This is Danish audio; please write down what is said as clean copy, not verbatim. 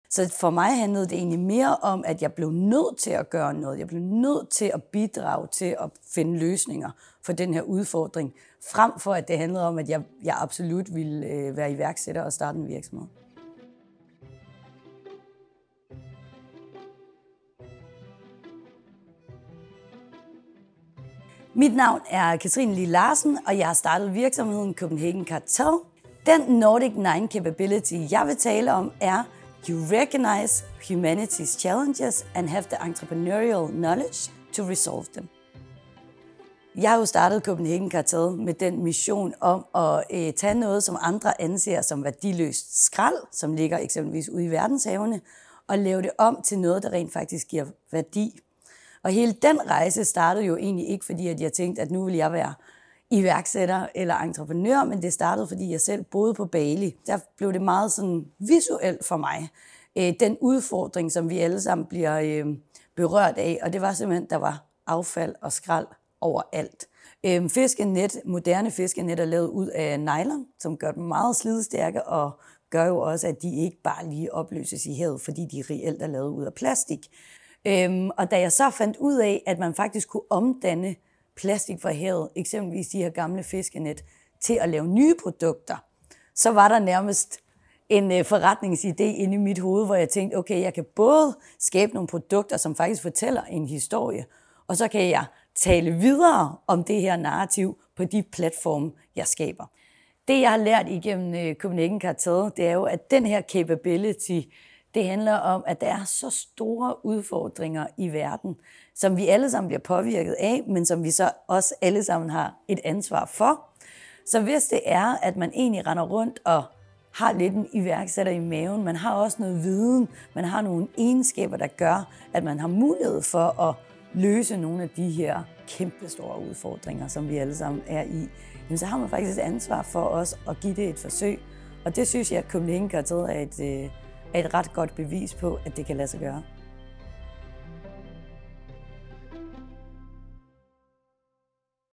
Så for mig handlede det egentlig mere om, at jeg blev nødt til at gøre noget. Jeg blev nødt til at bidrage til at finde løsninger for den her udfordring, frem for at det handlede om, at jeg absolut ville være iværksætter og starte en virksomhed. Mit navn er Katrine Lie Larsen, og jeg har startet virksomheden Copenhagen Cartel. Den Nordic 9 capability, jeg vil tale om, er You recognize humanity's challenges and have the entrepreneurial knowledge to resolve them. Jeg har jo startet Copenhagen Cartel med den mission om at tage noget, som andre anser som værdiløst skrald, som ligger eksempelvis ude i verdenshavene, og lave det om til noget, der rent faktisk giver værdi. Og hele den rejse startede jo egentlig ikke, fordi at jeg tænkte, at nu vil jeg være iværksætter eller entreprenør, men det startede, fordi jeg selv boede på Bali. Der blev det meget sådan visuelt for mig. Den udfordring, som vi alle sammen bliver berørt af, og det var simpelthen, der var affald og skrald overalt. Fiskenet, moderne fiskenet er lavet ud af nylon, som gør dem meget slidstærke og gør jo også, at de ikke bare lige opløses i havet, fordi de reelt er lavet ud af plastik. Og da jeg så fandt ud af, at man faktisk kunne omdanne plastik fra havet, eksempelvis de her gamle fiskenet, til at lave nye produkter, så var der nærmest en forretningsidé inde i mit hoved, hvor jeg tænkte, okay, jeg kan både skabe nogle produkter, som faktisk fortæller en historie, og så kan jeg tale videre om det her narrativ på de platforme, jeg skaber. Det, jeg har lært igennem Copenhagen Cartel, det er jo, at den her capability, det handler om, at der er så store udfordringer i verden, som vi alle sammen bliver påvirket af, men som vi så også alle sammen har et ansvar for. Så hvis det er, at man egentlig render rundt og har lidt en iværksætter i maven, man har også noget viden, man har nogle egenskaber, der gør, at man har mulighed for at løse nogle af de her kæmpestore udfordringer, som vi alle sammen er i, jamen så har man faktisk et ansvar for os at give det et forsøg. Og det synes jeg, at Copenhagen Cartel er et ret godt bevis på, at det kan lade sig gøre.